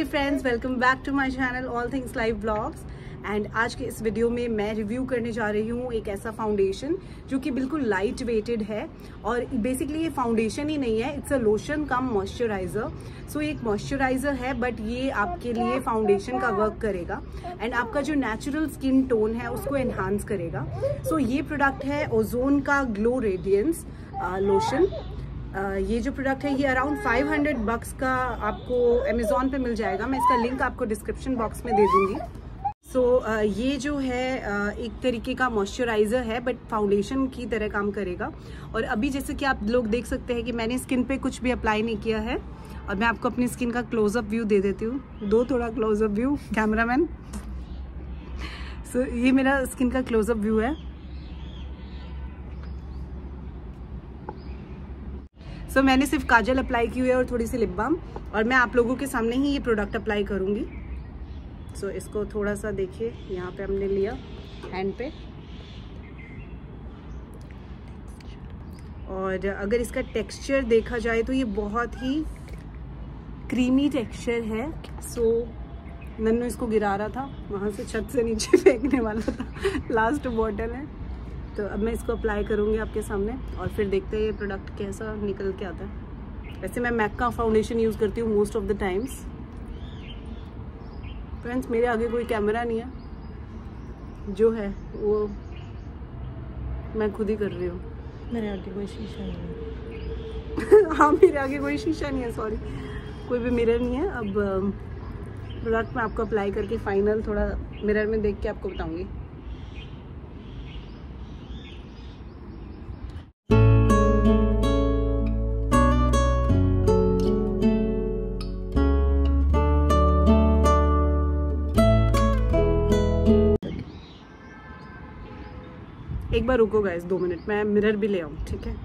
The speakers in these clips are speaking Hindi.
Friends, welcome back to my channel all things live blogs. And आज के इस वीडियो में मैं रिव्यू करने जा रही हूँ एक ऐसा फाउंडेशन जो कि बिल्कुल लाइट वेटेड है। और बेसिकली ये फाउंडेशन ही नहीं है, it's a lotion cum moisturiser. So एक मॉइस्चराइजर है बट ये आपके लिए फाउंडेशन का वर्क करेगा एंड आपका जो नेचुरल स्किन टोन है उसको एनहांस करेगा। सो ये प्रोडक्ट है ओजोन का ग्लो रेडियंस लोशन। ये जो प्रोडक्ट है ये अराउंड 500 बक्स का आपको अमेजोन पे मिल जाएगा। मैं इसका लिंक आपको डिस्क्रिप्शन बॉक्स में दे दूंगी। सो ये जो है एक तरीके का मॉइस्चराइजर है बट फाउंडेशन की तरह काम करेगा। और अभी जैसे कि आप लोग देख सकते हैं कि मैंने स्किन पे कुछ भी अप्लाई नहीं किया है और मैं आपको अपनी स्किन का क्लोजअप व्यू दे देती हूँ। दो थोड़ा क्लोजअप व्यू कैमरामैन। सो ये मेरा स्किन का क्लोजअप व्यू है। सो मैंने सिर्फ काजल अप्लाई की हुई है और थोड़ी सी लिप बाम, और मैं आप लोगों के सामने ही ये प्रोडक्ट अप्लाई करूंगी। सो इसको थोड़ा सा देखिए, यहाँ पे हमने लिया हैंड पे, और अगर इसका टेक्सचर देखा जाए तो ये बहुत ही क्रीमी टेक्सचर है। सो नन्नू इसको गिरा रहा था, वहाँ से छत से नीचे फेंकने वाला था। लास्ट बॉटल है, तो अब मैं इसको अप्लाई करूँगी आपके सामने और फिर देखते हैं ये प्रोडक्ट कैसा निकल के आता है। वैसे मैं मैक का फाउंडेशन यूज़ करती हूँ most of the times. Friends, मेरे आगे कोई कैमरा नहीं है, जो है वो मैं खुद ही कर रही हूँ। मेरे आगे कोई शीशा नहीं है। हाँ, मेरे आगे कोई शीशा नहीं है, सॉरी, कोई भी मिरर नहीं है। अब प्रोडक्ट मैं आपको अप्लाई करके फाइनल थोड़ा मिरर में देख के आपको बताऊँगी। एक बार रुको गाइज, 2 मिनट, मैं मिरर भी ले आऊँ, ठीक है।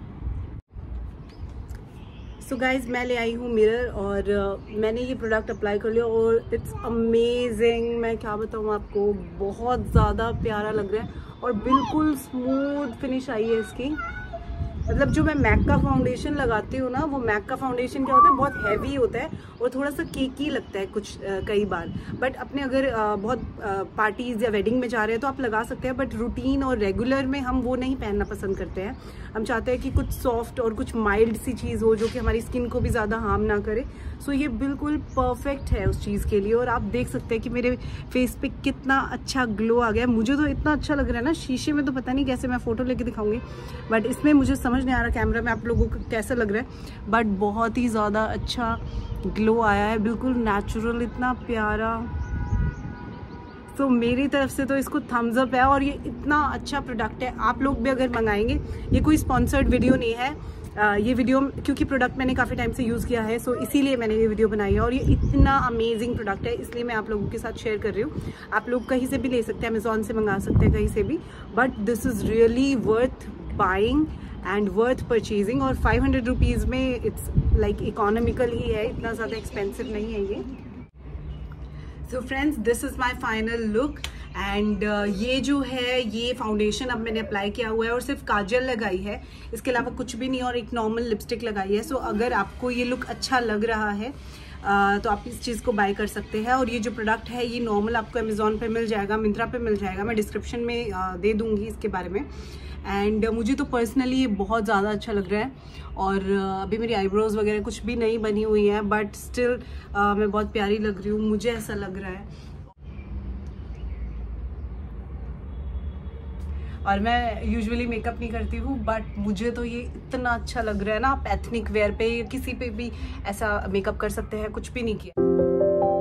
सो गाइज, मैं ले आई हूँ मिरर और मैंने ये प्रोडक्ट अप्लाई कर लिया और इट्स अमेजिंग। मैं क्या बताऊँ आपको, बहुत ज़्यादा प्यारा लग रहा है और बिल्कुल स्मूथ फिनिश आई है इसकी। मतलब जो मैं मैक का फाउंडेशन लगाती हूँ ना, वो मैक का फाउंडेशन क्या होता है, बहुत हैवी होता है और थोड़ा सा केकी लगता है कुछ कई बार। बट अपने अगर बहुत पार्टीज या वेडिंग में जा रहे हैं तो आप लगा सकते हैं, बट रूटीन और रेगुलर में हम वो नहीं पहनना पसंद करते हैं। हम चाहते हैं कि कुछ सॉफ्ट और कुछ माइल्ड सी चीज़ हो जो कि हमारी स्किन को भी ज़्यादा हार्म ना करे। सो ये बिल्कुल परफेक्ट है उस चीज़ के लिए। और आप देख सकते हैं कि मेरे फेस पे कितना अच्छा ग्लो आ गया। मुझे तो इतना अच्छा लग रहा है ना, शीशे में तो पता नहीं कैसे मैं फ़ोटो लेके दिखाऊंगी, बट इसमें मुझे समझ नहीं आ रहा कैमरा में आप लोगों को कैसा लग रहा है, बट बहुत ही ज़्यादा अच्छा ग्लो आया है, बिल्कुल नेचुरल, इतना प्यारा। तो मेरी तरफ से तो इसको थम्स अप है और ये इतना अच्छा प्रोडक्ट है। आप लोग भी अगर मंगाएंगे, ये कोई स्पॉन्सर्ड वीडियो नहीं है, ये वीडियो क्योंकि प्रोडक्ट मैंने काफ़ी टाइम से यूज़ किया है, सो इसीलिए मैंने ये वीडियो बनाई है। और ये इतना अमेजिंग प्रोडक्ट है, इसलिए मैं आप लोगों के साथ शेयर कर रही हूँ। आप लोग कहीं से भी ले सकते हैं, अमेजोन से मंगा सकते हैं, कहीं से भी, but this is really worth buying and worth purchasing. और 500 रुपीज़ में इट्स लाइक इकोनॉमिकल ही है, इतना ज़्यादा एक्सपेंसिव नहीं है ये। So friends, this is my final look. And ये जो है ये फाउंडेशन अब मैंने अप्लाई किया हुआ है और सिर्फ काजल लगाई है, इसके अलावा कुछ भी नहीं, और एक नॉर्मल लिपस्टिक लगाई है। सो अगर आपको ये लुक अच्छा लग रहा है तो आप इस चीज़ को बाय कर सकते हैं। और ये जो प्रोडक्ट है ये नॉर्मल आपको अमेजोन पे मिल जाएगा, मिंत्रा पे मिल जाएगा, मैं डिस्क्रिप्शन में दे दूँगी इसके बारे में। एंड मुझे तो पर्सनली ये बहुत ज़्यादा अच्छा लग रहा है। और अभी मेरी आईब्रोज वगैरह कुछ भी नहीं बनी हुई है, बट स्टिल मैं बहुत प्यारी लग रही हूँ, मुझे ऐसा लग रहा है। और मैं यूजुअली मेकअप नहीं करती हूँ, बट मुझे तो ये इतना अच्छा लग रहा है ना। आप एथनिक वेयर पे किसी पे भी ऐसा मेकअप कर सकते हैं, कुछ भी नहीं किया।